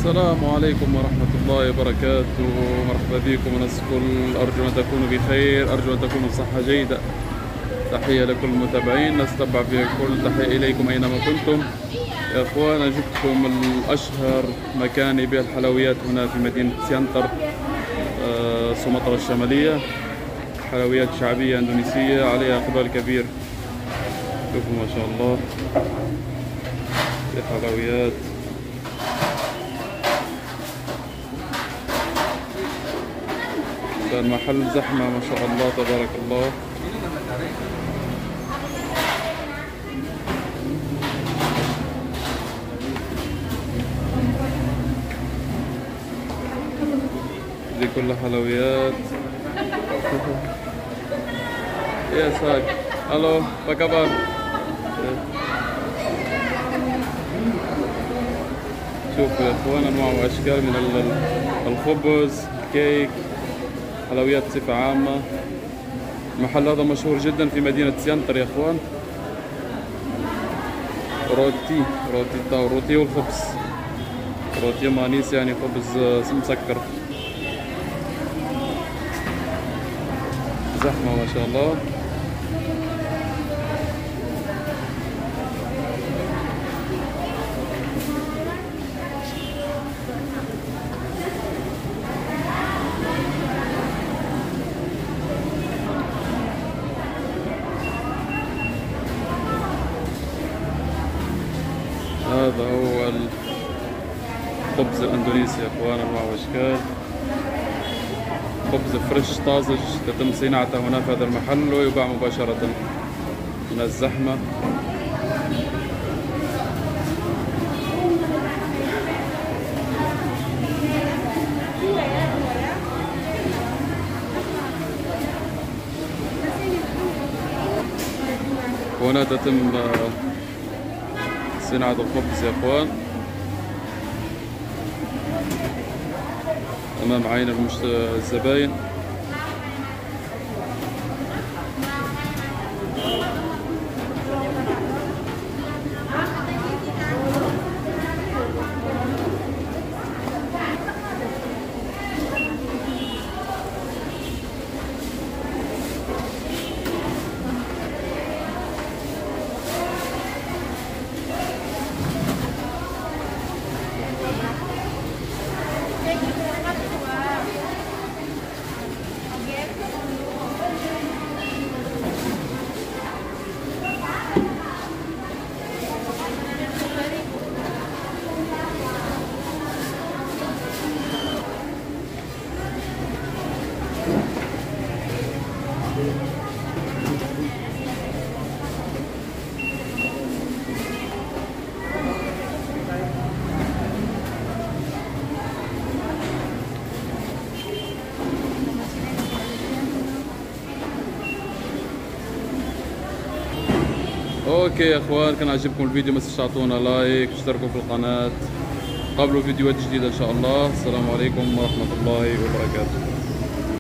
السلام عليكم ورحمة الله وبركاته. مرحبا بكم وناس الكل، أرجو أن تكونوا بخير، أرجو أن تكونوا بصحة جيدة. تحية لكل المتابعين، نتبع في كل تحية إليكم أينما كنتم. يا أخوان، أجبتكم الأشهر مكان يبيع الحلويات هنا في مدينة سيانتر، سمطرة الشمالية. حلويات شعبية أندونيسية عليها إقبال كبير. شوفوا ما شاء الله في حلويات. المحل زحمة ما شاء الله تبارك الله. دي كلها حلويات. يا ساك الو بكبر. شوفوا يا اخوان انواع واشكال من الخبز، الكيك، حلويات بصفة عامة. المحل هذا مشهور جدا في مدينة سيانتر يا اخوان. روتي والخبز، روتي مانيس يعني خبز مسكر. زحمة ما شاء الله. هذا هو الخبز الاندونيسي يا اخوان، انواع واشكال. خبز فريش طازج تتم صناعته هنا في هذا المحل ويباع مباشرة من الزحمة. هنا تتم صناعة الخبز يا اخوان امام عين الزباين. اوكي يا اخوان، كان عجبكم الفيديو ما تنسوا تعطونا لايك، اشتركوا في القناة. قبلوا فيديوهات جديدة ان شاء الله. السلام عليكم ورحمة الله وبركاته.